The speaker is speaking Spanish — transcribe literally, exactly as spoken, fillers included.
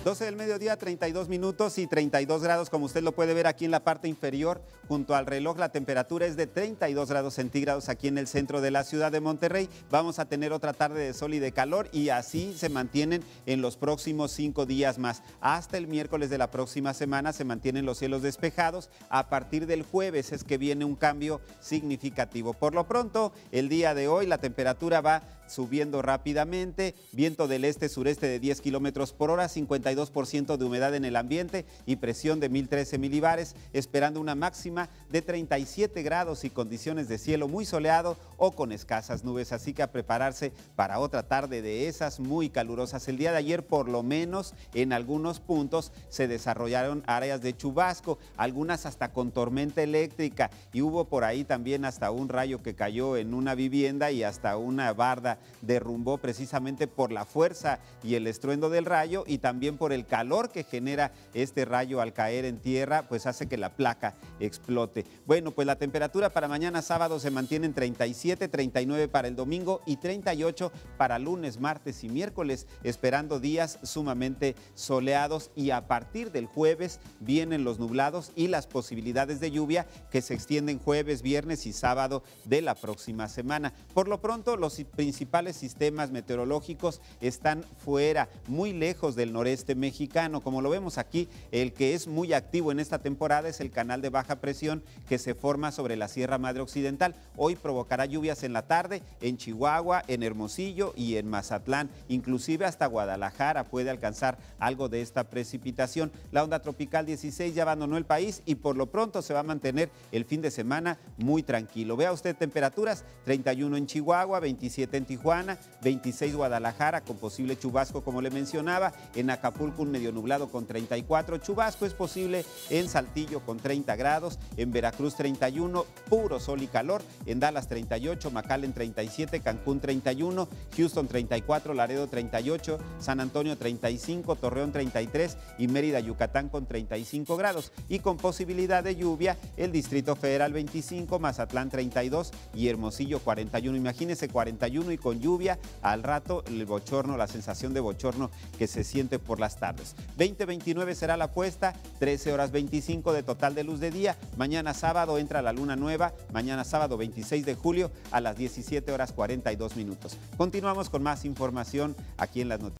doce del mediodía, treinta y dos minutos y treinta y dos grados, como usted lo puede ver aquí en la parte inferior, junto al reloj, la temperatura es de treinta y dos grados centígrados aquí en el centro de la ciudad de Monterrey. Vamos a tener otra tarde de sol y de calor y así se mantienen en los próximos cinco días más. Hasta el miércoles de la próxima semana se mantienen los cielos despejados. A partir del jueves es que viene un cambio significativo. Por lo pronto, el día de hoy la temperatura va subiendo rápidamente, viento del este-sureste de diez kilómetros por hora, cincuenta y dos por ciento de humedad en el ambiente y presión de mil trece milibares, esperando una máxima de treinta y siete grados y condiciones de cielo muy soleado o con escasas nubes, así que a prepararse para otra tarde de esas muy calurosas. El día de ayer, por lo menos en algunos puntos, se desarrollaron áreas de chubasco, algunas hasta con tormenta eléctrica, y hubo por ahí también hasta un rayo que cayó en una vivienda y hasta una barda derrumbó precisamente por la fuerza y el estruendo del rayo, y también por el calor que genera este rayo al caer en tierra, pues hace que la placa explote. Bueno, pues la temperatura para mañana sábado se mantiene en treinta y siete, treinta y nueve para el domingo y treinta y ocho para lunes, martes y miércoles, esperando días sumamente soleados, y a partir del jueves vienen los nublados y las posibilidades de lluvia que se extienden jueves, viernes y sábado de la próxima semana. Por lo pronto, los principales principales sistemas meteorológicos están fuera, muy lejos del noreste mexicano. Como lo vemos aquí, el que es muy activo en esta temporada es el canal de baja presión que se forma sobre la Sierra Madre Occidental. Hoy provocará lluvias en la tarde en Chihuahua, en Hermosillo y en Mazatlán. Inclusive hasta Guadalajara puede alcanzar algo de esta precipitación. La onda tropical dieciséis ya abandonó el país y por lo pronto se va a mantener el fin de semana muy tranquilo. Vea usted temperaturas: treinta y uno en Chihuahua, veintisiete en Tijuana, veintiséis Guadalajara con posible chubasco como le mencionaba, en Acapulco un medio nublado con treinta y cuatro, chubasco es posible en Saltillo con treinta grados, en Veracruz treinta y uno, puro sol y calor, en Dallas treinta y ocho, McAllen treinta y siete, Cancún treinta y uno, Houston treinta y cuatro, Laredo treinta y ocho, San Antonio treinta y cinco, Torreón treinta y tres y Mérida, Yucatán con treinta y cinco grados, y con posibilidad de lluvia el Distrito Federal veinticinco, Mazatlán treinta y dos y Hermosillo cuarenta y uno. Imagínese cuarenta y uno y con lluvia, al rato el bochorno, la sensación de bochorno que se siente por las tardes. veinte veintinueve será la puesta, trece horas veinticinco de total de luz de día. Mañana sábado entra la luna nueva, mañana sábado veintiséis de julio a las diecisiete horas cuarenta y dos minutos. Continuamos con más información aquí en las noticias.